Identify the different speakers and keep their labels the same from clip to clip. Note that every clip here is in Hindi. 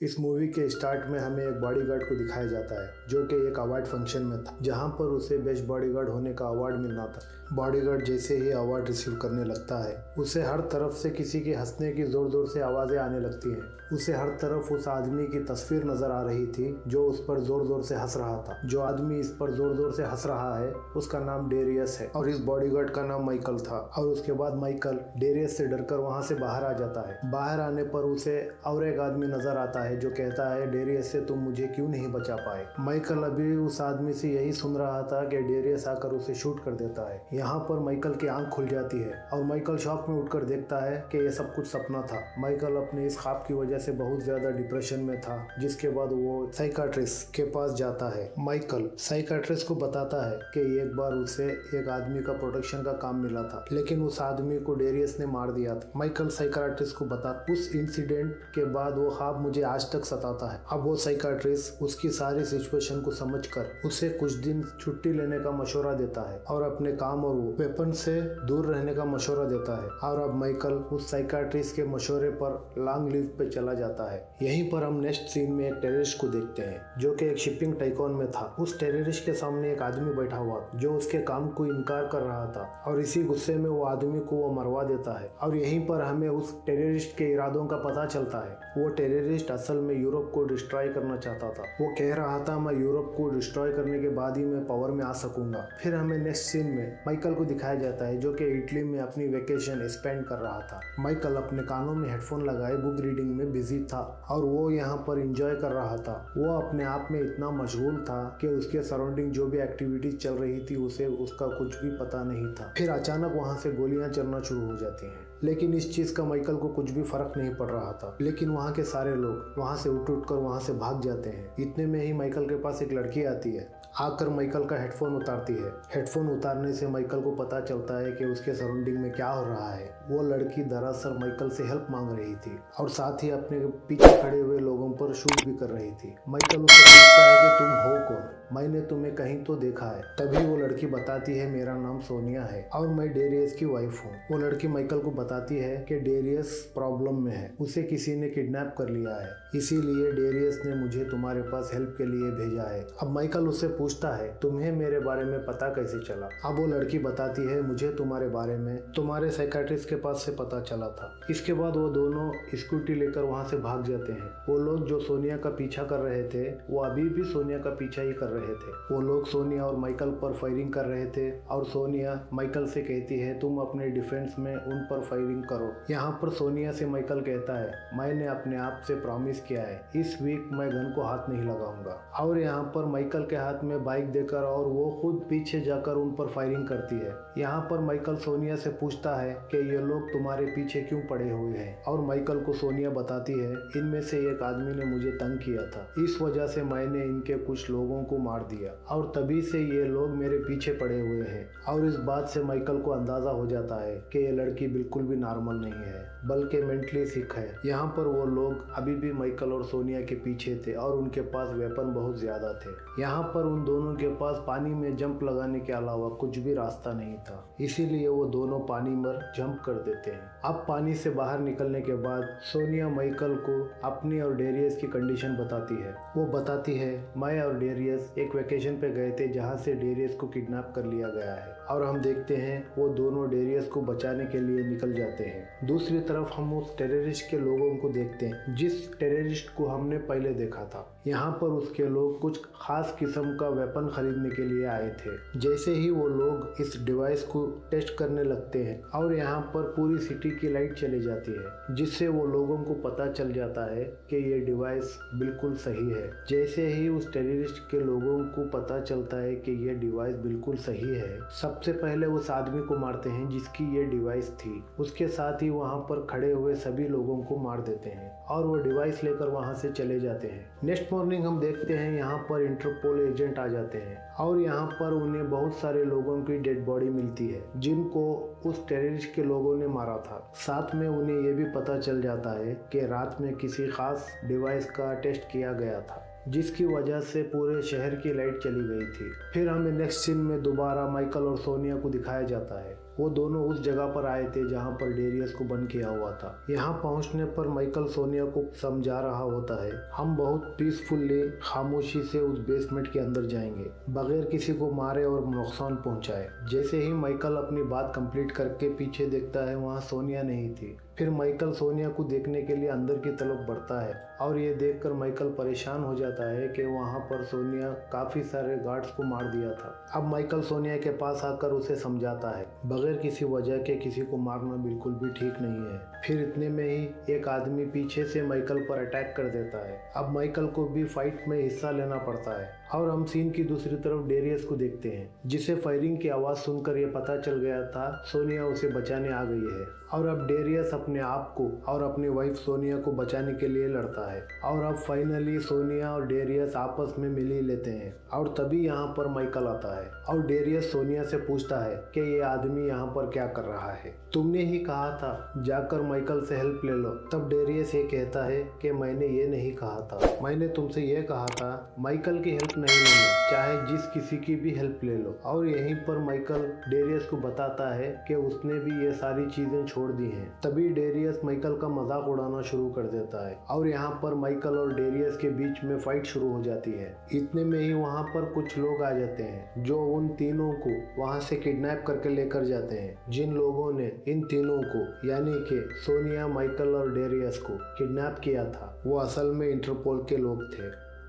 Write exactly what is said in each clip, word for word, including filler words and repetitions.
Speaker 1: इस मूवी के स्टार्ट में हमें एक बॉडीगार्ड को दिखाया जाता है जो कि एक अवार्ड फंक्शन में था, जहां पर उसे बेस्ट बॉडीगार्ड होने का अवार्ड मिलना था। बॉडीगार्ड जैसे ही अवार्ड रिसीव करने लगता है, उसे हर तरफ से किसी के हंसने की जोर जोर से आवाज़ें आने लगती हैं। उसे हर तरफ उस आदमी की तस्वीर नजर आ रही थी जो उस पर जोर जोर से हंस रहा था। जो आदमी इस पर जोर जोर से हंस रहा है उसका नाम डेरियस है और इस बॉडीगार्ड का नाम माइकल था। और उसके बाद माइकल डेरियस से डरकर वहां से बाहर आ जाता है। बाहर आने पर उसे और एक आदमी नजर आता है जो कहता है, डेरियस से तुम मुझे क्यों नहीं बचा पाए। माइकल अभी उस आदमी से यही सुन रहा था कि डेरियस आकर उसे शूट कर देता है। यहाँ पर माइकल की आंख खुल जाती है और माइकल शॉक में उठकर देखता है कि यह सब कुछ सपना था। माइकल अपने इस ख्वाब की वजह से बहुत ज्यादा डिप्रेशन में था, जिसके बाद वो साइकाट्रिस्ट के पास जाता है। माइकल साइकाट्रिस्ट को बताता है कि एक बार उसे एक आदमी का प्रोटेक्शन का काम मिला था, लेकिन उस आदमी को डेरियस ने मार दिया था। माइकल साइकाट्रिस्ट को बता उस इंसिडेंट के बाद वो ख्वाब मुझे आज तक सताता है। अब वो साइकाट्रिस्ट उसकी सारी सिचुएशन को समझकर उसे कुछ दिन छुट्टी लेने का मशवरा देता है और अपने काम और वेपन से दूर रहने का मशवरा देता है। और अब माइकल उस साइकाट्रिस्ट के मशवरे पर लॉन्ग लीव पे चला जाता है। यहीं पर हम नेक्स्ट सीन में एक टेररिस्ट को देखते हैं जो कि एक शिपिंग टाइकॉन में था। उस टेररिस्ट के सामने एक आदमी बैठा हुआ जो उसके काम को इनकार कर रहा था और इसी गुस्से में वो आदमी को वो मरवा देता है। और यहीं पर हमें उस टेररिस्ट के इरादों का पता चलता है। वो टेररिस्ट असल में यूरोप को डिस्ट्रॉय करना चाहता था। वो कह रहा था, मैं यूरोप को डिस्ट्रॉय करने के बाद ही मैं पावर में आ सकूंगा। फिर हमें नेक्स्ट सीन में माइकल को दिखाया जाता है जो कि इटली में अपनी वेकेशन स्पेंड कर रहा था। माइकल अपने कानों में हेडफोन लगाए बुक रीडिंग में बिजी था और वो यहाँ पर एंजॉय कर रहा था। वो अपने आप में इतना मशगूल था कि उसके सराउंडिंग जो भी एक्टिविटीज चल रही थी उसे उसका कुछ भी पता नहीं था। फिर अचानक वहाँ से गोलियां चलना शुरू हो जाती हैं, लेकिन इस चीज का माइकल को कुछ भी फर्क नहीं पड़ रहा था। लेकिन वहाँ के सारे लोग वहाँ से उठ उठ कर वहाँ से भाग जाते हैं। इतने में ही माइकल के पास एक लड़की आती है, आकर माइकल का हेडफोन उतारती है। हेडफोन उतारने से माइकल को पता चलता है कि उसके सराउंडिंग में क्या हो रहा है। वो लड़की दरअसल माइकल से हेल्प मांग रही थी और साथ ही अपने पीछे खड़े हुए लोगों पर शूट भी कर रही थी। माइकल उससे पूछता है कि तुम हो कौन, मैंने तुम्हें कहीं तो देखा है। तभी वो लड़की बताती है, मेरा नाम सोनिया है और मैं डेरियस की वाइफ हूँ। वो लड़की माइकल को बताती है कि डेरियस प्रॉब्लम में है, उसे किसी ने किडनैप कर लिया है, इसीलिए डेरियस ने मुझे तुम्हारे पास हेल्प के लिए भेजा है। अब माइकल उससे पूछता है, तुम्हें मेरे बारे में पता कैसे चला। अब वो लड़की बताती है, मुझे तुम्हारे बारे में तुम्हारे साइकाट्रिस्ट के पास से पता चला था। इसके बाद वो दोनों स्कूटी लेकर वहाँ से भाग जाते हैं। वो लोग जो सोनिया का पीछा कर रहे थे वो अभी भी सोनिया का पीछा ही कर रहे थे। वो लोग सोनिया और माइकल पर फायरिंग कर रहे थे और सोनिया माइकल से कहती है, तुम अपने डिफेंस में उन पर फायरिंग करो। यहाँ पर सोनिया से माइकल कहता है, मैंने अपने आप से प्रॉमिस किया है इस वीक मैं गन को हाथ नहीं लगाऊंगा। और यहाँ पर माइकल के हाथ में बाइक देकर और वो खुद पीछे जाकर उन पर फायरिंग करती है। यहाँ पर माइकल सोनिया से पूछता है कि ये लोग तुम्हारे पीछे क्यों पड़े हुए हैं और माइकल को सोनिया बताती है, इनमें से एक आदमी ने मुझे तंग किया था, इस वजह से मैंने इनके कुछ लोगों को मार दिया और तभी से ये लोग मेरे पीछे पड़े हुए हैं। और इस बात से माइकल को अंदाजा हो जाता है कि ये लड़की बिल्कुल भी नॉर्मल नहीं है बल्कि मेंटली सिक है। यहाँ पर वो लोग अभी भी माइकल और सोनिया के पीछे थे और उनके पास वेपन बहुत ज्यादा थे। यहाँ पर उन दोनों के पास पानी में जंप लगाने के अलावा कुछ भी रास्ता नहीं था, इसीलिए वो दोनों पानी में जंप कर देते हैं। अब पानी से बाहर निकलने के बाद सोनिया माइकल को अपनी और डेरियस की कंडीशन बताती है। वो बताती है, मैं और डेरियस एक वेकेशन पे गए थे जहाँ से डेरियस को किडनैप कर लिया गया है। और हम देखते हैं वो दोनों डेरियस को बचाने के लिए निकल जाते हैं। दूसरी तरफ हम उस टेररिस्ट के लोगों को देखते हैं जिस टेररिस्ट को हमने पहले देखा था। यहाँ पर उसके लोग कुछ खास किस्म का वेपन खरीदने के लिए आए थे। जैसे ही वो लोग इस डिवाइस को टेस्ट करने लगते हैं और यहाँ पर पूरी सिटी की लाइट चली जाती है, जिससे वो लोगों को पता चल जाता है कि ये डिवाइस बिल्कुल सही है। जैसे ही उस टेररिस्ट के लोगों को पता चलता है कि ये डिवाइस बिल्कुल सही है, सबसे पहले उस आदमी को मारते हैं जिसकी ये डिवाइस थी। उसके साथ ही वहाँ पर खड़े हुए सभी लोगों को मार देते हैं और वो डिवाइस लेकर वहाँ से चले जाते हैं। नेक्स्ट मॉर्निंग हम देखते हैं यहाँ पर इंटरपोल एजेंट आ जाते हैं और यहाँ पर उन्हें बहुत सारे लोगों की डेड बॉडी मिलती है जिनको उस टेररिस्ट के लोगों ने मारा था। साथ में उन्हें ये भी पता चल जाता है कि रात में किसी खास डिवाइस का टेस्ट किया गया था जिसकी वजह से पूरे शहर की लाइट चली गई थी। फिर हमें नेक्स्ट सीन में दोबारा माइकल और सोनिया को दिखाया जाता है। वो दोनों उस जगह पर आए थे जहाँ पर डेरियस को बंद किया हुआ था। यहाँ पहुँचने पर माइकल सोनिया को समझा रहा होता है, हम बहुत पीसफुली खामोशी से उस बेसमेंट के अंदर जाएंगे बगैर किसी को मारे और नुकसान पहुंचाए। जैसे ही माइकल अपनी बात कंप्लीट करके पीछे देखता है, वहाँ सोनिया नहीं थी। फिर माइकल सोनिया को देखने के लिए अंदर की तरफ बढ़ता है और ये देखकर माइकल परेशान हो जाता है कि वहाँ पर सोनिया काफ़ी सारे गार्ड्स को मार दिया था। अब माइकल सोनिया के पास आकर उसे समझाता है, बगैर किसी वजह के किसी को मारना बिल्कुल भी ठीक नहीं है। फिर इतने में ही एक आदमी पीछे से माइकल पर अटैक कर देता है। अब माइकल को भी फाइट में हिस्सा लेना पड़ता है और हम सीन की दूसरी तरफ डेरियस को देखते हैं, जिसे फायरिंग की आवाज़ सुनकर यह पता चल गया था सोनिया उसे बचाने आ गई है। और अब डेरियस अपने आप को और अपनी वाइफ सोनिया को बचाने के लिए लड़ता है और अब फाइनली सोनिया और डेरियस आपस में मिल ही लेते हैं। और तभी यहाँ पर माइकल आता है और डेरियस सोनिया से पूछता है कि ये आदमी यहाँ पर क्या कर रहा है, तुमने ही कहा था जाकर माइकल से हेल्प ले लो। तब डेरियस ये कहता है कि मैंने ये नहीं कहा था, मैंने तुमसे ये कहा था माइकल की हेल्प नहीं लेनी, चाहे जिस किसी की भी हेल्प ले लो। और यहीं पर माइकल डेरियस को बताता है कि उसने भी ये सारी चीजें छोड़ दी हैं। तभी डेरियस माइकल का मजाक उड़ाना शुरू कर देता है और यहाँ पर माइकल और डेरियस के बीच में फाइट शुरू हो जाती है। इतने में ही वहाँ पर कुछ लोग आ जाते हैं जो उन तीनों को वहाँ से किडनैप करके लेकर जाते हैं। जिन लोगों ने इन तीनों को यानी कि सोनिया, माइकल और डेरियस को किडनैप किया था, वो असल में इंटरपोल के लोग थे।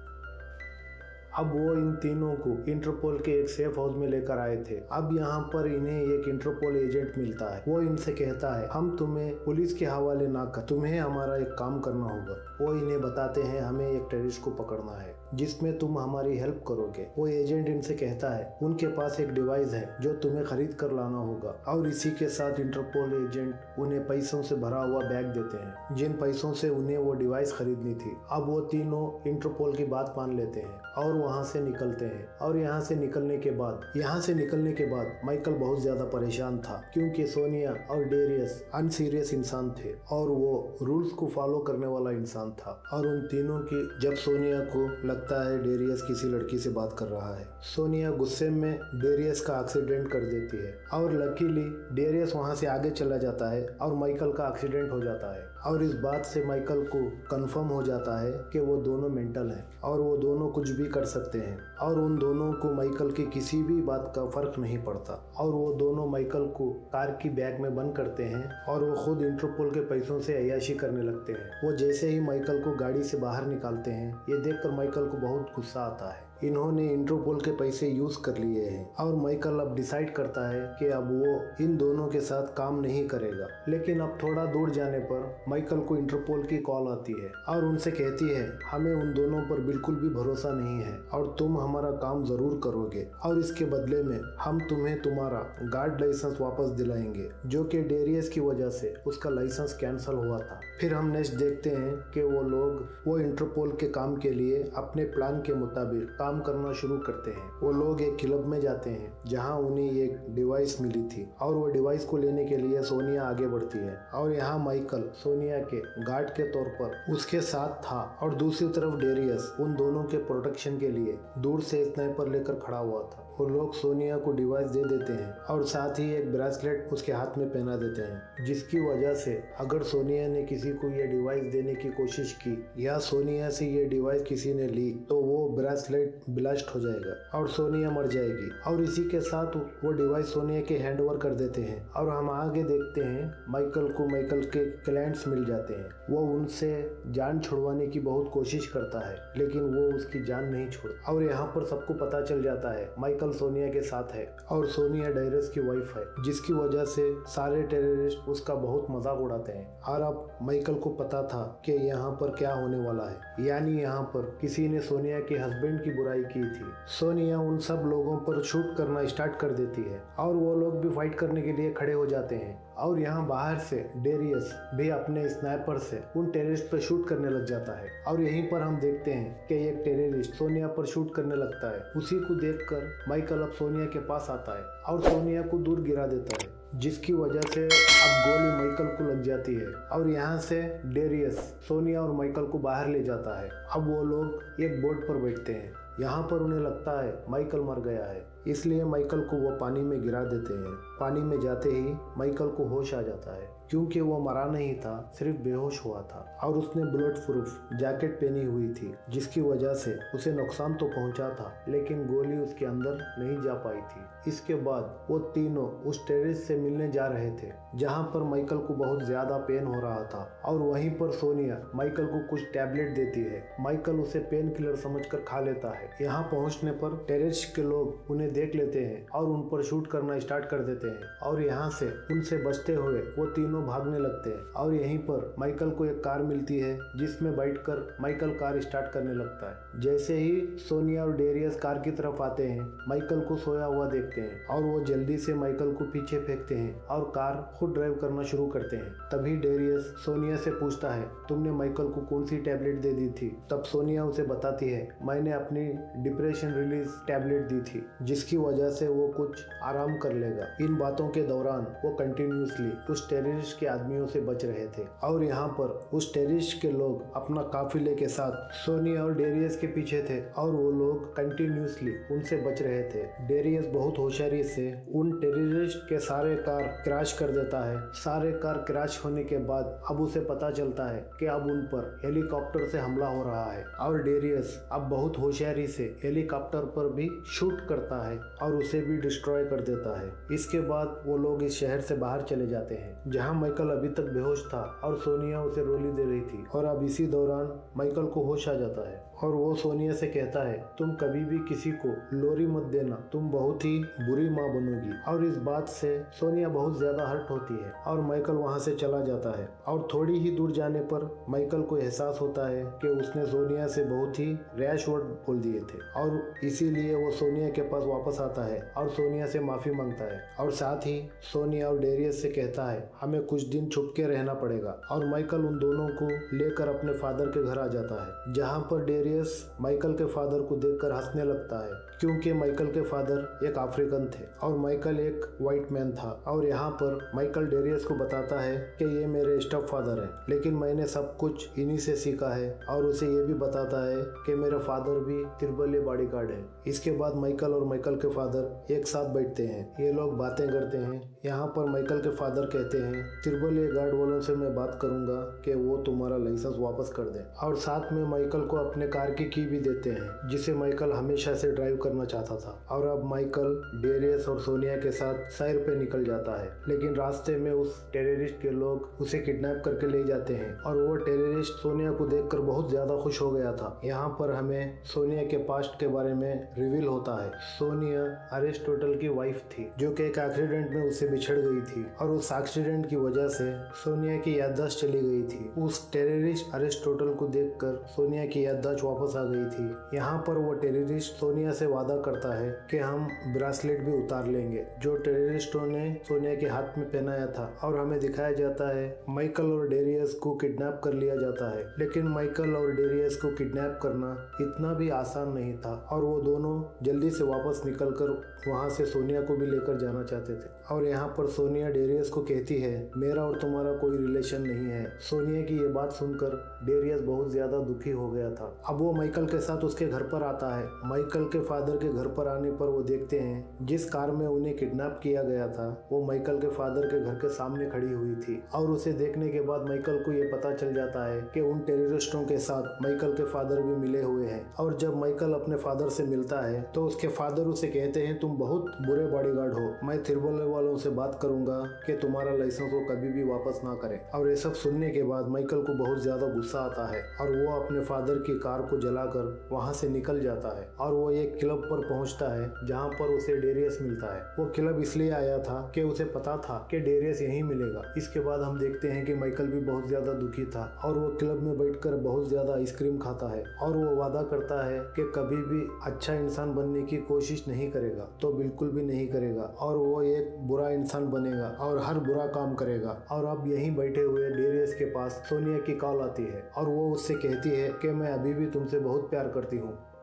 Speaker 1: अब वो इन तीनों को इंटरपोल के एक सेफ हाउस में लेकर आए थे। अब यहाँ पर इन्हें एक इंटरपोल एजेंट मिलता है। वो इनसे कहता है, हम तुम्हें पुलिस के हवाले ना कर, तुम्हें हमारा एक काम करना होगा। वो इन्हें बताते हैं हमें एक टेररिस्ट को पकड़ना है जिसमें तुम हमारी हेल्प करोगे। वो एजेंट इनसे कहता है उनके पास एक डिवाइस है जो तुम्हें खरीद कर लाना होगा। और इसी के साथ इंटरपोल एजेंट उन्हें पैसों से भरा हुआ बैग देते हैं जिन पैसों से उन्हें वो डिवाइस खरीदनी थी। अब वो तीनों इंटरपोल की बात मान लेते हैं और वहाँ से निकलते हैं। और यहाँ से निकलने के बाद यहाँ से निकलने के बाद माइकल बहुत ज्यादा परेशान था क्योंकि सोनिया और डेरियस अनसीरियस इंसान थे और वो रूल्स को फॉलो करने वाला इंसान था। और उन तीनों की जब सोनिया को लगता है डेरियस किसी लड़की से बात कर रहा है, सोनिया गुस्से में डेरियस का एक्सीडेंट कर देती है और लकीली डेरियस वहाँ से आगे चला जाता है और माइकल का एक्सीडेंट हो जाता है। और इस बात से माइकल को कंफर्म हो जाता है कि वो दोनों मेंटल हैं और वो दोनों कुछ भी कर सकते हैं और उन दोनों को माइकल की किसी भी बात का फर्क नहीं पड़ता। और वो दोनों माइकल को कार की बैग में बंद करते हैं और वो खुद इंटरपोल के पैसों से अय्याशी करने लगते हैं। वो जैसे ही माइकल को गाड़ी से बाहर निकालते हैं, ये देखकर माइकल को बहुत गुस्सा आता है। इन्होंने इंटरपोल के पैसे यूज कर लिए हैं और माइकल अब डिसाइड करता है कि अब वो इन दोनों के साथ काम नहीं करेगा। लेकिन अब थोड़ा दूर जाने पर माइकल को इंटरपोल की कॉल आती है और उनसे कहती है हमें उन दोनों पर बिल्कुल भी भरोसा नहीं है और तुम हमारा काम जरूर करोगे और इसके बदले में हम तुम्हें तुम्हारा गार्ड लाइसेंस वापस दिलाएंगे, जो कि डेरियस की वजह से उसका लाइसेंस कैंसिल हुआ था। फिर हम नेक्स्ट देखते हैं कि वो लोग वो इंटरपोल के काम के लिए अपने प्लान के मुताबिक काम करना शुरू करते हैं। वो लोग एक क्लब में जाते हैं जहां उन्हें एक डिवाइस मिली थी और वो डिवाइस को लेने के लिए सोनिया आगे बढ़ती है और यहाँ माइकल सोनिया के गार्ड के तौर पर उसके साथ था और दूसरी तरफ डेरियस उन दोनों के प्रोटेक्शन के लिए दूर से स्नाइपर लेकर खड़ा हुआ था। वो लोग सोनिया को डिवाइस दे देते हैं और साथ ही एक ब्रेसलेट उसके हाथ में पहना देते हैं, जिसकी वजह से अगर सोनिया ने किसी को ये डिवाइस देने की कोशिश की या सोनिया से ये डिवाइस किसी ने ली तो वो ब्रेसलेट ब्लास्ट हो जाएगा और सोनिया मर जाएगी। और इसी के साथ वो डिवाइस सोनिया के हैंड ओवर कर देते हैं। और हम आगे देखते हैं माइकल को माइकल के क्लाइंट्स मिल जाते हैं। वो उनसे जान छुड़वाने की बहुत कोशिश करता है लेकिन वो उसकी जान नहीं छोड़। और यहाँ पर सबको पता चल जाता है माइकल सोनिया के साथ है और सोनिया डेरियस की वाइफ है, जिसकी वजह से सारे टेररिस्ट उसका बहुत मजाक उड़ाते हैं। और अब माइकल को पता था कि यहाँ पर क्या होने वाला है, यानी यहाँ पर किसी ने सोनिया के हस्बैंड की बुराई की थी। सोनिया उन सब लोगों पर शूट करना स्टार्ट कर देती है और वो लोग भी फाइट करने के लिए खड़े हो जाते हैं। और यहाँ बाहर से डेरियस भी अपने स्नाइपर से उन टेररिस्ट पर शूट करने लग जाता है। और यहीं पर हम देखते हैं कि एक टेररिस्ट सोनिया पर शूट करने लगता है। उसी को देखकर माइकल अब सोनिया के पास आता है और सोनिया को दूर गिरा देता है, जिसकी वजह से अब गोली माइकल को लग जाती है। और यहाँ से डेरियस सोनिया और माइकल को बाहर ले जाता है। अब वो लोग एक बोट पर बैठते हैं। यहाँ पर उन्हें लगता है माइकल मर गया है, इसलिए माइकल को वो पानी में गिरा देते हैं। पानी में जाते ही माइकल को होश आ जाता है क्योंकि वो मरा नहीं था, सिर्फ बेहोश हुआ था और उसने बुलेट प्रूफ जैकेट पहनी हुई थी जिसकी वजह से उसे नुकसान तो पहुंचा था लेकिन गोली उसके अंदर नहीं जा पाई थी। इसके बाद वो तीनों उस टेरेस से मिलने जा रहे थे जहां पर माइकल को बहुत ज्यादा पेन हो रहा था और वहीं पर सोनिया माइकल को कुछ टैबलेट देती है। माइकल उसे पेन किलर समझकर खा लेता है। यहाँ पहुंचने पर टेरेस के लोग उन्हें देख लेते हैं और उन पर शूट करना स्टार्ट कर देते हैं और यहाँ से उनसे बचते हुए वो तीनों भागने लगते हैं और यहीं पर माइकल को एक कार मिलती है जिसमें बैठकर माइकल कार स्टार्ट करने लगता है। जैसे ही सोनिया और डेरियस कार की तरफ आते हैं माइकल को सोया हुआ देखते हैं और वो जल्दी से माइकल को पीछे फेंकते हैं और कार खुद ड्राइव करना शुरू करते हैं। तभी डेरियस सोनिया से पूछता है, तुमने माइकल को कौन सी टैबलेट दे दी थी? तब सोनिया उसे बताती है, मैंने अपनी डिप्रेशन रिलीज टैबलेट दी थी जिसकी वजह से वो कुछ आराम कर लेगा। इन बातों के दौरान वो कंटिन्यूसली उस टेररिस्ट के आदमियों से बच रहे थे और यहाँ पर उस टेररिस्ट के लोग अपना काफिले के साथ सोनिया और डेरियस के पीछे थे और वो लोग कंटिन्यूसली उनसे बच रहे थे। डेरियस बहुत होशियारी से उन टेररिस्ट के सारे कार क्रैश कर देता है। सारे कार क्रैश होने के बाद अब उसे पता चलता है कि अब उन पर हेलीकॉप्टर से हमला हो रहा है और डेरियस अब बहुत होशियारी से हेलीकॉप्टर पर भी शूट करता है और उसे भी डिस्ट्रॉय कर देता है। इसके बाद वो लोग इस शहर से बाहर चले जाते हैं जहां माइकल अभी तक बेहोश था और सोनिया उसे रोली दे रही थी और अब इसी दौरान माइकल को होश आ जाता है और वो सोनिया से कहता है, तुम कभी भी किसी को लोरी मत देना, तुम बहुत ही बुरी माँ बनोगी। और इस बात से सोनिया बहुत ज्यादा हर्ट होती है और माइकल वहाँ से चला जाता है और थोड़ी ही दूर जाने पर माइकल को एहसास होता है कि उसने सोनिया से बहुत ही रैश वर्ड बोल दिए थे और इसीलिए वो सोनिया के पास वापस आता है और सोनिया से माफी मांगता है और साथ ही सोनिया और डेरियस से कहता है, हमें कुछ दिन छुप के रहना पड़ेगा। और माइकल उन दोनों को लेकर अपने फादर के घर आ जाता है जहाँ पर डेरियस माइकल के फादर को देखकर हंसने लगता है क्योंकि माइकल के फादर एक अफ्रीकन थे और माइकल एक व्हाइट मैन था। और यहाँ पर माइकल डेरियस को बताता है कि ये मेरे स्टेप फादर हैं लेकिन मैंने सब कुछ इन्हीं से सीखा है और उसे ये भी बताता है कि मेरा फादर भी तिरबले बॉडीगार्ड है। इसके बाद माइकल और माइकल के फादर एक साथ बैठते हैं, ये लोग बातें करते हैं। यहाँ पर माइकल के फादर कहते हैं, तिरबले गार्ड वालों से मैं बात करूंगा कि वो तुम्हारा लाइसेंस वापस कर दे और साथ में माइकल को अपने कार की की भी देते हैं जिसे माइकल हमेशा से ड्राइव करना चाहता था। और अब माइकल डेरियस और सोनिया के साथ सैर पे निकल जाता है लेकिन रास्ते में उस टेररिस्ट के लोग उसे किडनैप करके ले जाते हैं और वो टेररिस्ट सोनिया को देखकर बहुत ज्यादा खुश हो गया था। यहाँ पर हमें सोनिया के पास्ट के बारे में रिवील होता है। सोनिया अरिस्टोटल की वाइफ थी जो कि एक एक्सीडेंट में उससे बिछड़ गई थी और उस एक्सीडेंट की वजह से सोनिया की याददाश्त चली गई थी। उस टेररिस्ट अरिस्टोटल को देखकर सोनिया की याददाश्त वापस आ गई थी। यहाँ पर वो टेररिस्ट सोनिया से वादा करता है कि हम ब्रासलेट भी उतार लेंगे जो टेररिस्टों ने सोनिया के हाथ में पहनाया था और हमें दिखाया जाता है माइकल और डेरियस को किडनैप कर लिया जाता है। लेकिन माइकल और डेरियस को किडनैप करना इतना भी आसान नहीं था और वो दोनों जल्दी से वापस निकलकर वहाँ से सोनिया को भी लेकर जाना चाहते थे। और यहाँ पर सोनिया डेरियस को कहती है, मेरा और तुम्हारा कोई रिलेशन नहीं है। सोनिया की ये बात सुनकर डेरियस बहुत ज्यादा दुखी हो गया था। अब वो माइकल के साथ उसके घर पर आता है। माइकल के फादर के घर पर आने पर वो देखते हैं जिस कार में उन्हें किडनैप किया गया था वो माइकल के फादर के घर के सामने खड़ी हुई थी और उसे देखने के बाद माइकल को ये पता चल जाता है कि उन टेररिस्टों के साथ माइकल के फादर भी मिले हुए हैं। और जब माइकल अपने फादर से मिलता है तो उसके फादर उसे कहते हैं, तुम बहुत बुरे बॉडीगार्ड हो, मैं तिरबले वालों से बात करूंगा कि तुम्हारा लाइसेंस वो कभी भी वापस ना करे। और ये सब सुनने के बाद माइकल को बहुत ज्यादा गुस्सा आता है और वो अपने फादर की कार को जलाकर वहाँ से निकल जाता है और वो एक क्लब पर पहुँचता है जहाँ पर उसे डेरियस मिलता है। वो क्लब इसलिए आया था कि उसे पता था कि डेरियस यहीं मिलेगा। इसके बाद हम देखते हैं कि माइकल भी बहुत ज्यादा दुखी था और वो क्लब में बैठकर बहुत ज्यादा आइसक्रीम खाता है और वो वादा करता है कि कभी भी अच्छा इंसान बनने की कोशिश नहीं करेगा, तो बिल्कुल भी नहीं करेगा और वो एक बुरा इंसान बनेगा और हर बुरा काम करेगा। और अब यहीं बैठे हुए डेरियस के पास सोनिया की कॉल आती है और वो उससे कहती है कि मैं अभी भी तुमसे बहुत प्यार करती हूँ।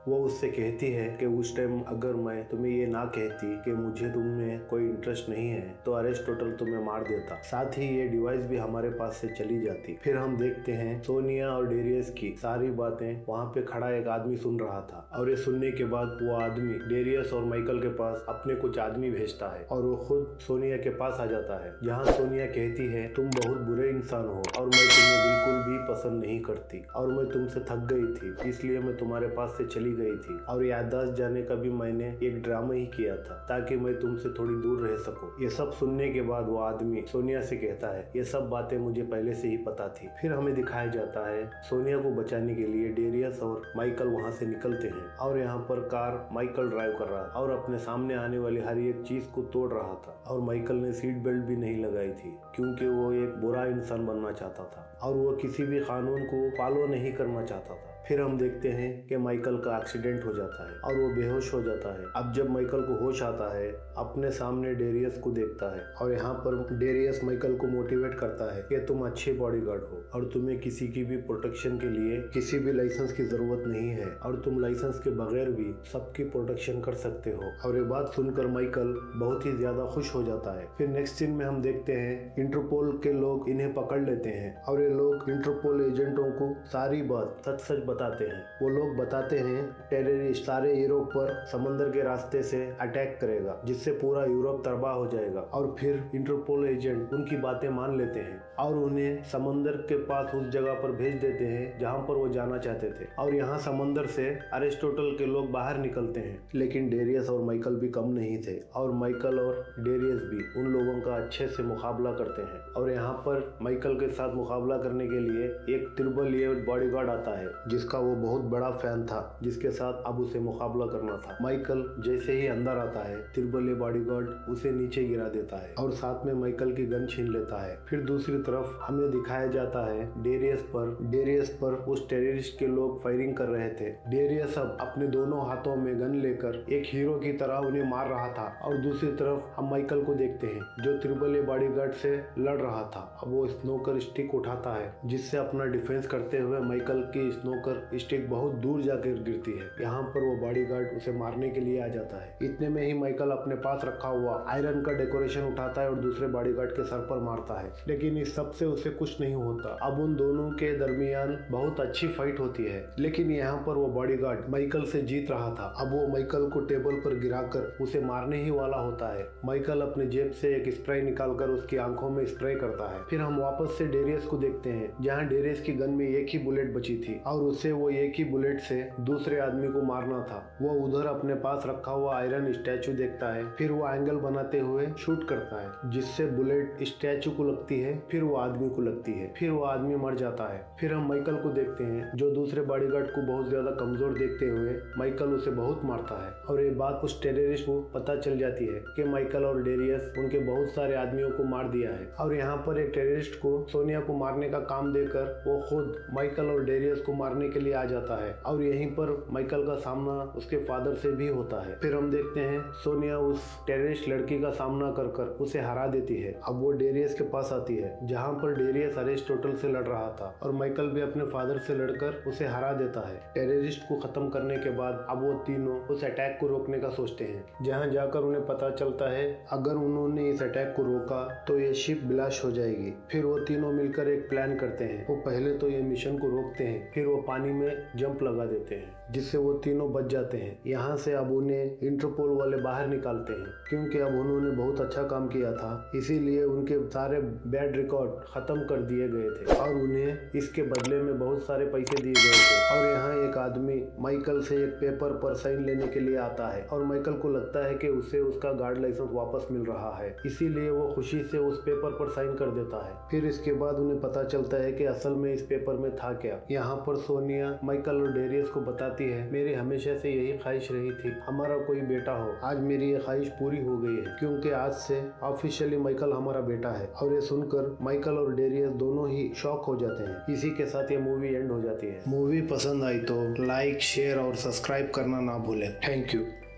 Speaker 1: वो उससे कहती है कि उस टाइम अगर मैं तुम्हें ये ना कहती कि मुझे तुम में कोई इंटरेस्ट नहीं है तो अरिस्टोटल तुम्हें मार देता, साथ ही ये डिवाइस भी हमारे पास से चली जाती। फिर हम देखते हैं सोनिया और डेरियस की सारी बातें वहाँ पे खड़ा एक आदमी सुन रहा था और ये सुनने के बाद वो आदमी डेरियस और माइकल के पास अपने कुछ आदमी भेजता है और वो खुद सोनिया के पास आ जाता है, जहाँ सोनिया कहती है तुम बहुत बुरे इंसान हो और मैं तुम्हें बिल्कुल भी पसंद नहीं करती और मैं तुमसे थक गई थी, इसलिए मैं तुम्हारे पास से चली गई थी और याददाश्त जाने का भी मैंने एक ड्रामा ही किया था ताकि मैं तुमसे थोड़ी दूर रह सकूं। ये सब सुनने के बाद वो आदमी सोनिया से कहता है ये सब बातें मुझे पहले से ही पता थी। फिर हमें दिखाया जाता है सोनिया को बचाने के लिए डेरियस और माइकल वहाँ से निकलते हैं और यहाँ पर कार माइकल ड्राइव कर रहा था और अपने सामने आने वाली हर एक चीज को तोड़ रहा था और माइकल ने सीट बेल्ट भी नहीं लगाई थी क्योंकि वो एक बुरा इंसान बनना चाहता था और वो किसी भी कानून को फॉलो नहीं करना चाहता था। फिर हम देखते हैं कि माइकल का एक्सीडेंट हो जाता है और वो बेहोश हो जाता है। अब जब माइकल को होश आता है अपने सामने डेरियस को देखता है और यहाँ पर डेरियस माइकल को मोटिवेट करता है कि तुम अच्छे बॉडीगार्ड हो और तुम्हें किसी की भी प्रोटेक्शन के लिए किसी भी लाइसेंस की जरूरत नहीं है और तुम लाइसेंस के बगैर भी सबकी प्रोटेक्शन कर सकते हो। और ये बात सुनकर माइकल बहुत ही ज्यादा खुश हो जाता है। फिर नेक्स्ट सीन में हम देखते हैं इंटरपोल के लोग इन्हें पकड़ लेते हैं और ये लोग इंटरपोल एजेंटों को सारी बात सच सच बताते हैं। वो लोग बताते हैं टेररिस्ट सारे यूरोप पर समंदर के रास्ते से अटैक करेगा जिससे पूरा यूरोप तबाह हो जाएगा और फिर इंटरपोल एजेंट उनकी बातें मान लेते हैं और उन्हें समंदर के पास उस जगह पर भेज देते हैं जहां पर वो जाना चाहते थे। और यहाँ समंदर से अरिस्टोटल के लोग बाहर निकलते हैं, लेकिन डेरियस और माइकल भी कम नहीं थे और माइकल और डेरियस भी उन लोगों का अच्छे से मुकाबला करते हैं। और यहाँ पर माइकल के साथ मुकाबला करने के लिए एक ट्रिपल ए बॉडीगार्ड आता है जिसका वो बहुत बड़ा फैन था, जिसके साथ अब उसे मुकाबला करना था। माइकल जैसे ही अंदर आता है ट्रिपल ए बॉडीगार्ड उसे नीचे गिरा देता है और साथ में माइकल की गन छीन लेता है। फिर दूसरी तरफ हमें दिखाया जाता है डेरियस पर डेरियस पर उस टेररिस्ट के लोग फायरिंग कर रहे थे। डेरियस अब अपने दोनों हाथों में गन लेकर एक हीरो की तरह उन्हें मार रहा था और दूसरी तरफ हम माइकल को देखते हैं जो ट्रिपल ए बॉडीगार्ड से लड़ रहा था। अब वो स्नोकर स्टिक उठाता है जिससे अपना डिफेंस करते हुए माइकल की स्नोकर स्टिक बहुत दूर जाकर गिरती है। यहाँ पर वो बॉडीगार्ड उसे मारने के लिए आ जाता है। इतने में ही माइकल अपने पास रखा हुआ आयरन का डेकोरेशन उठाता है और दूसरे बॉडीगार्ड के सर पर मारता है, लेकिन इस सब से उसे कुछ नहीं होता। अब उन दोनों के दरमियान बहुत अच्छी फाइट होती है, लेकिन यहाँ पर वो बॉडीगार्ड माइकल से जीत रहा था। अब वो माइकल को टेबल पर गिराकर उसे मारने ही वाला होता है। माइकल अपने जेब से एक स्प्रे निकालकर उसकी आंखों में स्प्रे करता है। फिर हम वापस से डेरियस को देखते हैं जहाँ डेरियस की गन में एक ही बुलेट बची थी और उसे वो एक ही बुलेट से दूसरे आदमी को मारना था। वो उधर अपने पास रखा हुआ आयरन स्टैचू देखता है, फिर वो एंगल बनाते हुए शूट करता है जिससे बुलेट स्टैचू को लगती है, फिर वो आदमी को लगती है, फिर वो आदमी मर जाता है। फिर हम माइकल को देखते हैं जो दूसरे बॉडीगार्ड को बहुत ज्यादा कमजोर देखते हुए माइकल उसे बहुत मारता है और ये बात उस टेररिस्ट को पता चल जाती है कि माइकल और डेरियस उनके बहुत सारे आदमियों को मार दिया है। और यहाँ पर एक टेररिस्ट को सोनिया को मारने का काम देकर वो खुद माइकल और डेरियस को मारने के लिए आ जाता है और यहीं पर माइकल का सामना उसके फादर से भी होता है। फिर हम देखते हैं सोनिया उस टेररिस्ट लड़की का सामना कर कर उसे हरा देती है। अब वो डेरियस के पास आती है जहाँ पर डेरियस अरिस्टोटल से लड़ रहा था और माइकल भी अपने फादर से लड़कर उसे हरा देता है। टेररिस्ट को खत्म करने के बाद अब वो तीनों उस अटैक को रोकने का सोचते हैं, जहाँ जाकर उन्हें पता चलता है अगर उन्होंने इस अटैक को रोका तो ये शिप ब्लास्ट हो जाएगी। फिर वो तीनों मिलकर एक प्लान करते हैं। वो पहले तो ये मिशन को रोकते हैं, फिर वो पानी में जंप लगा देते हैं जिससे वो तीनों बच जाते हैं। यहाँ से अब उन्हें इंटरपोल वाले बाहर निकालते हैं क्योंकि अब उन्होंने बहुत अच्छा काम किया था, इसीलिए उनके सारे बैड रिकॉर्ड खत्म कर दिए गए थे और उन्हें इसके बदले में बहुत सारे पैसे दिए गए थे। और यहाँ एक आदमी माइकल से एक पेपर पर साइन लेने के लिए आता है और माइकल को लगता है कि उसे उसका गार्ड लाइसेंस वापस मिल रहा है, इसीलिए वो खुशी से उस पेपर पर साइन कर देता है। फिर इसके बाद उन्हें पता चलता है कि असल में इस पेपर में था क्या। यहाँ पर सोनिया माइकल और डेरियस को बताती है मेरी हमेशा से यही ख्वाहिश रही थी हमारा कोई बेटा हो। आज मेरी ये ख्वाहिश पूरी हो गई है क्योंकि आज से ऑफिशियली माइकल हमारा बेटा है। और ये सुनकर माइकल और डेरियस दोनों ही शॉक हो जाते हैं। इसी के साथ ये मूवी एंड हो जाती है। मूवी पसंद आई तो लाइक, शेयर और सब्सक्राइब करना ना भूलें। Thank you.